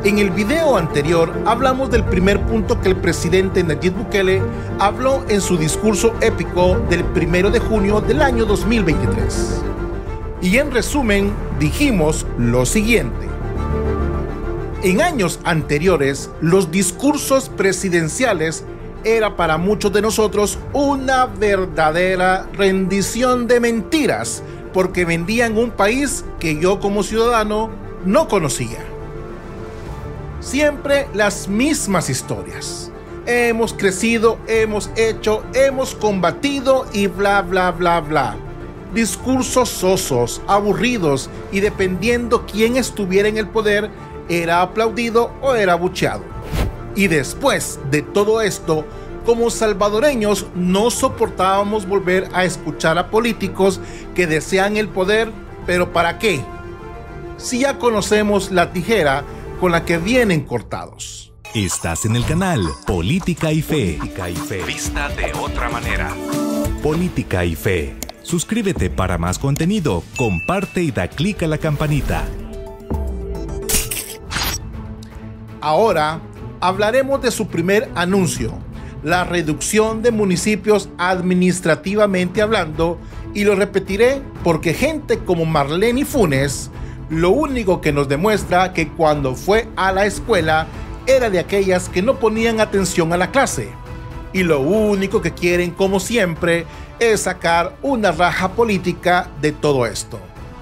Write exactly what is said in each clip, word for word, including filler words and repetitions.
En el video anterior hablamos del primer punto que el presidente Nayib Bukele habló en su discurso épico del primero de junio del año dos mil veintitrés. Y en resumen, dijimos lo siguiente. En años anteriores, los discursos presidenciales era para muchos de nosotros una verdadera rendición de mentiras, porque vendían un país que yo como ciudadano no conocía. Siempre las mismas historias. Hemos crecido, hemos hecho, hemos combatido y bla bla bla bla. Discursos sosos, aburridos y dependiendo quién estuviera en el poder, era aplaudido o era abucheado. Y después de todo esto, como salvadoreños no soportábamos volver a escuchar a políticos que desean el poder, pero ¿para qué? Si ya conocemos la tijera con la que vienen cortados. Estás en el canal Política y Fe. Política y Fe. Vista de otra manera. Política y Fe. Suscríbete para más contenido, comparte y da clic a la campanita. Ahora hablaremos de su primer anuncio, la reducción de municipios administrativamente hablando, y lo repetiré porque gente como Marlene Funes lo único que nos demuestra que cuando fue a la escuela era de aquellas que no ponían atención a la clase, y lo único que quieren, como siempre, es sacar una raja política de todo esto.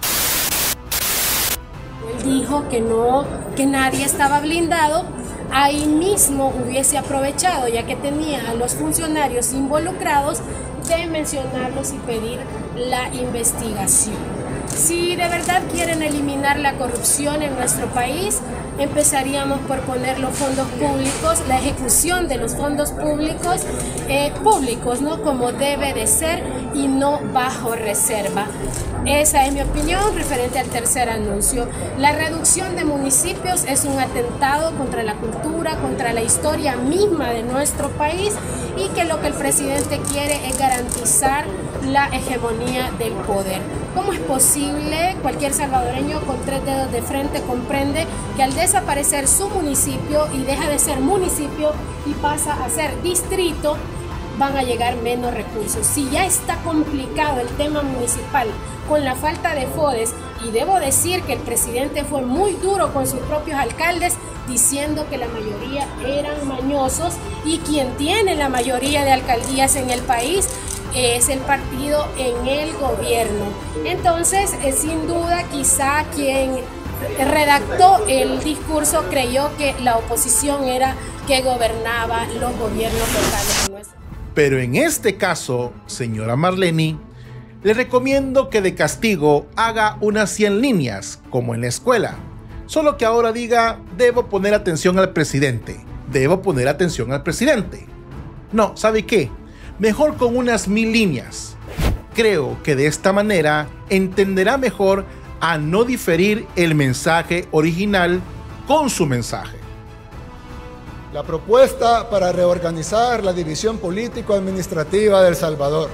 Él dijo que no, que nadie estaba blindado. Ahí mismo hubiese aprovechado, ya que tenía a los funcionarios involucrados, de mencionarlos y pedir la investigación. Si de verdad quieren eliminar la corrupción en nuestro país, empezaríamos por poner los fondos públicos, la ejecución de los fondos públicos, eh, públicos, ¿no? Como debe de ser y no bajo reserva. Esa es mi opinión referente al tercer anuncio. La reducción de municipios es un atentado contra la cultura, contra la historia misma de nuestro país, y que lo que el presidente quiere es garantizar la hegemonía del poder. ¿Cómo es posible? Cualquier salvadoreño con tres dedos de frente comprende que al desaparecer su municipio y deja de ser municipio y pasa a ser distrito, van a llegar menos recursos. Si ya está complicado el tema municipal con la falta de FODES, y debo decir que el presidente fue muy duro con sus propios alcaldes, diciendo que la mayoría eran mañosos, y quien tiene la mayoría de alcaldías en el país es el partido en el gobierno. Entonces, eh, sin duda, quizá quien redactó el discurso creyó que la oposición era que gobernaba los gobiernos locales. Pero en este caso, señora Marlene, le recomiendo que de castigo haga unas cien líneas, como en la escuela. Solo que ahora diga, debo poner atención al presidente, debo poner atención al presidente. No, ¿sabe qué? Mejor con unas mil líneas. Creo que de esta manera entenderá mejor a no diferir el mensaje original con su mensaje. La propuesta para reorganizar la división político-administrativa de El Salvador.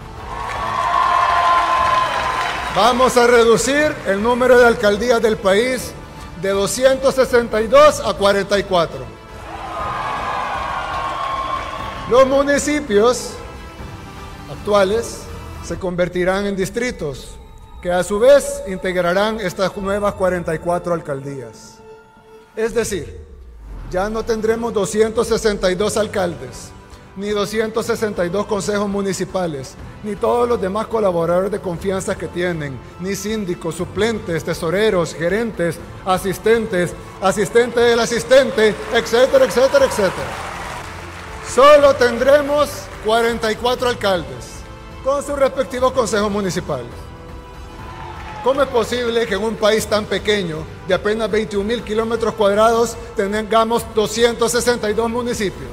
Vamos a reducir el número de alcaldías del país de doscientos sesenta y dos a cuarenta y cuatro. Los municipios actuales se convertirán en distritos, que a su vez integrarán estas nuevas cuarenta y cuatro alcaldías. Es decir, ya no tendremos doscientos sesenta y dos alcaldes, ni doscientos sesenta y dos consejos municipales, ni todos los demás colaboradores de confianza que tienen, ni síndicos, suplentes, tesoreros, gerentes, asistentes, asistentes del asistente, etcétera, etcétera, etcétera. Solo tendremos cuarenta y cuatro alcaldes, con sus respectivos consejos municipales. ¿Cómo es posible que en un país tan pequeño, de apenas veintiún mil kilómetros cuadrados, tengamos doscientos sesenta y dos municipios?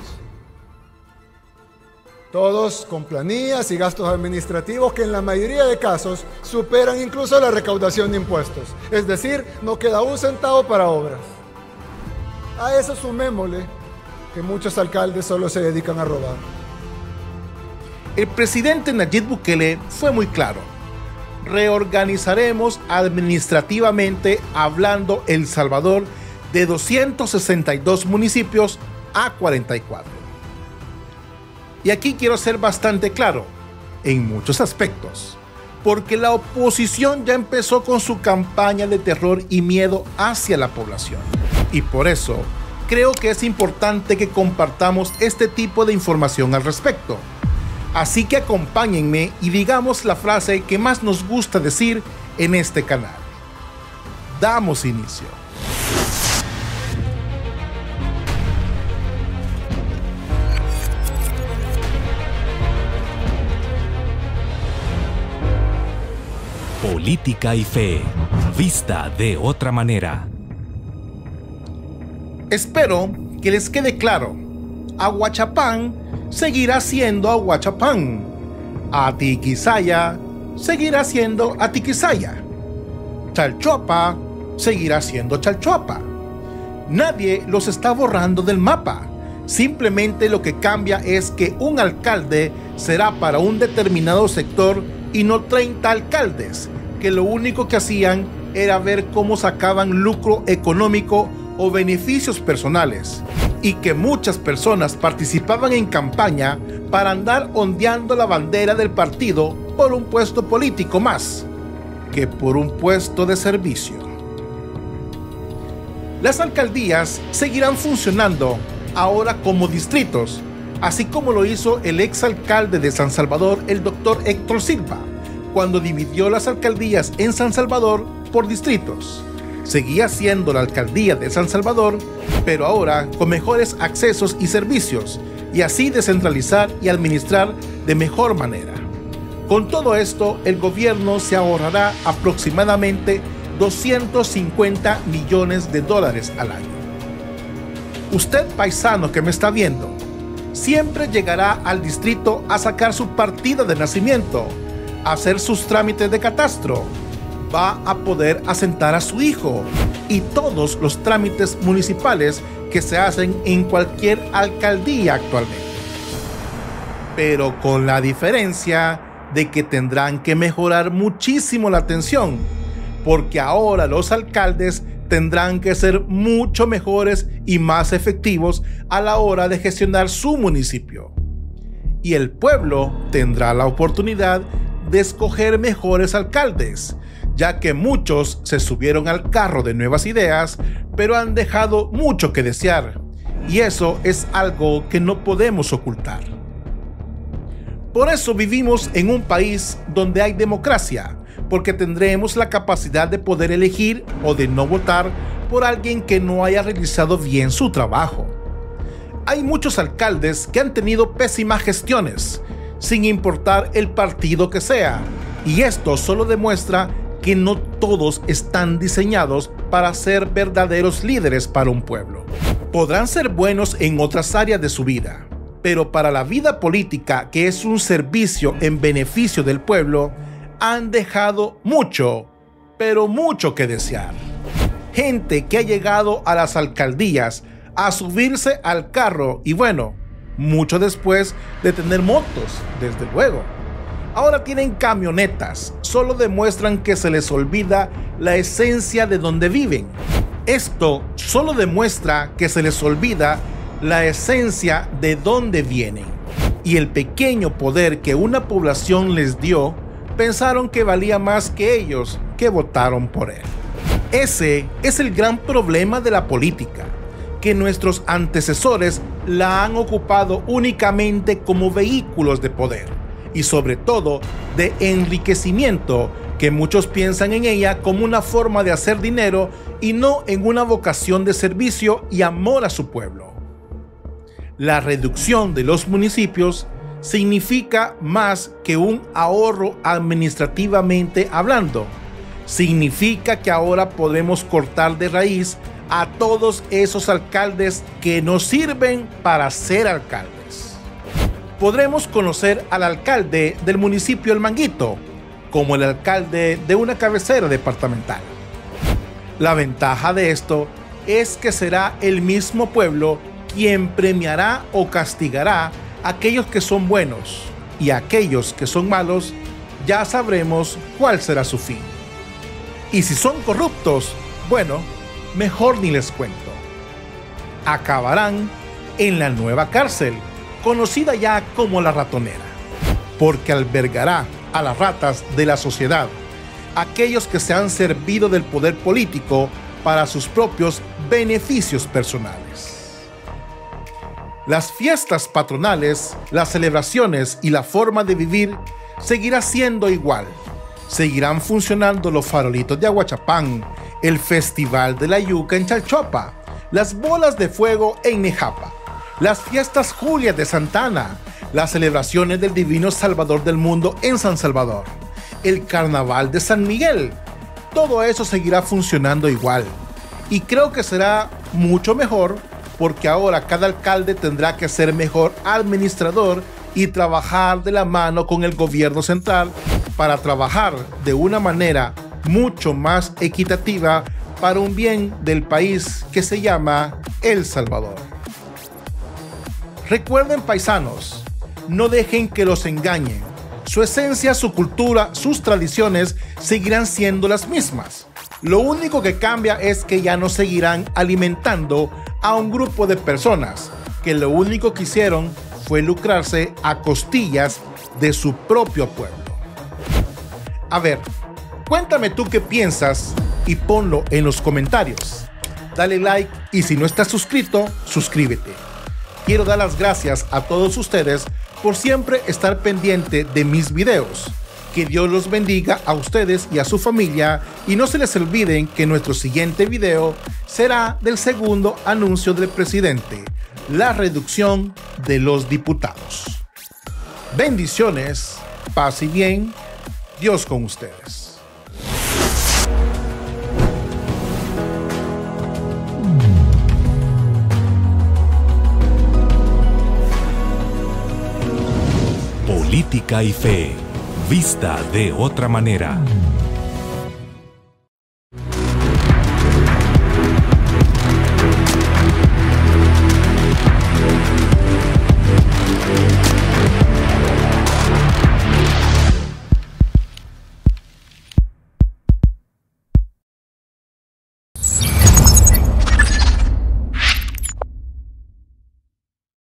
Todos con planillas y gastos administrativos que en la mayoría de casos superan incluso la recaudación de impuestos. Es decir, no queda un centavo para obras. A eso sumémosle que muchos alcaldes solo se dedican a robar. El presidente Nayib Bukele fue muy claro. Reorganizaremos administrativamente hablando El Salvador de doscientos sesenta y dos municipios a cuarenta y cuatro. Y aquí quiero ser bastante claro, en muchos aspectos, porque la oposición ya empezó con su campaña de terror y miedo hacia la población. Y por eso, creo que es importante que compartamos este tipo de información al respecto. Así que acompáñenme y digamos la frase que más nos gusta decir en este canal. Damos inicio. Política y fe, vista de otra manera. Espero que les quede claro. Aguachapán seguirá siendo Aguachapán. Atiquizaya seguirá siendo Atiquizaya. Chalchuapa seguirá siendo Chalchuapa. Nadie los está borrando del mapa. Simplemente lo que cambia es que un alcalde será para un determinado sector y no treinta alcaldes, que lo único que hacían era ver cómo sacaban lucro económico o beneficios personales, y que muchas personas participaban en campaña para andar ondeando la bandera del partido por un puesto político más que por un puesto de servicio. Las alcaldías seguirán funcionando ahora como distritos, así como lo hizo el exalcalde de San Salvador, el doctor Héctor Silva, cuando dividió las alcaldías en San Salvador por distritos. Seguía siendo la alcaldía de San Salvador, pero ahora con mejores accesos y servicios, y así descentralizar y administrar de mejor manera. Con todo esto, el gobierno se ahorrará aproximadamente doscientos cincuenta millones de dólares al año. Usted, paisano que me está viendo, siempre llegará al distrito a sacar su partida de nacimiento, a hacer sus trámites de catastro, va a poder asentar a su hijo y todos los trámites municipales que se hacen en cualquier alcaldía actualmente. Pero con la diferencia de que tendrán que mejorar muchísimo la atención, porque ahora los alcaldes tendrán que ser mucho mejores y más efectivos a la hora de gestionar su municipio. Y el pueblo tendrá la oportunidad de escoger mejores alcaldes, ya que muchos se subieron al carro de nuevas ideas, pero han dejado mucho que desear, y eso es algo que no podemos ocultar. Por eso vivimos en un país donde hay democracia, porque tendremos la capacidad de poder elegir o de no votar por alguien que no haya realizado bien su trabajo. Hay muchos alcaldes que han tenido pésimas gestiones, sin importar el partido que sea, y esto solo demuestra que no todos están diseñados para ser verdaderos líderes para un pueblo. Podrán ser buenos en otras áreas de su vida, pero para la vida política, que es un servicio en beneficio del pueblo, han dejado mucho, pero mucho que desear. Gente que ha llegado a las alcaldías a subirse al carro y bueno, mucho después de tener motos, desde luego. Ahora tienen camionetas, solo demuestran que se les olvida la esencia de donde viven. Esto solo demuestra que se les olvida la esencia de dónde vienen. Y el pequeño poder que una población les dio, pensaron que valía más que ellos que votaron por él. Ese es el gran problema de la política, que nuestros antecesores la han ocupado únicamente como vehículos de poder y sobre todo de enriquecimiento, que muchos piensan en ella como una forma de hacer dinero y no en una vocación de servicio y amor a su pueblo. La reducción de los municipios significa más que un ahorro administrativamente hablando. Significa que ahora podemos cortar de raíz a todos esos alcaldes que nos sirven para ser alcaldes. Podremos conocer al alcalde del municipio El Manguito como el alcalde de una cabecera departamental. La ventaja de esto es que será el mismo pueblo quien premiará o castigará a aquellos que son buenos, y a aquellos que son malos ya sabremos cuál será su fin. Y si son corruptos, bueno, mejor ni les cuento. Acabarán en la nueva cárcel, conocida ya como la ratonera, porque albergará a las ratas de la sociedad, aquellos que se han servido del poder político para sus propios beneficios personales. Las fiestas patronales, las celebraciones y la forma de vivir seguirá siendo igual. Seguirán funcionando los farolitos de Aguachapán, el Festival de la Yuca en Chalchopa, las bolas de fuego en Nejapa, las fiestas Julias de Santana, las celebraciones del Divino Salvador del Mundo en San Salvador, el Carnaval de San Miguel. Todo eso seguirá funcionando igual. Y creo que será mucho mejor porque ahora cada alcalde tendrá que ser mejor administrador y trabajar de la mano con el gobierno central para trabajar de una manera mucho más equitativa para un bien del país que se llama El Salvador. Recuerden, paisanos, no dejen que los engañen. Su esencia, su cultura, sus tradiciones seguirán siendo las mismas. Lo único que cambia es que ya no seguirán alimentando a un grupo de personas que lo único que hicieron fue lucrarse a costillas de su propio pueblo. A ver, cuéntame tú qué piensas y ponlo en los comentarios. Dale like y si no estás suscrito, suscríbete. Quiero dar las gracias a todos ustedes por siempre estar pendiente de mis videos. Que Dios los bendiga a ustedes y a su familia y no se les olviden que nuestro siguiente video será del segundo anuncio del presidente, la reducción de los diputados. Bendiciones, paz y bien, Dios con ustedes. Política y fe, vista de otra manera.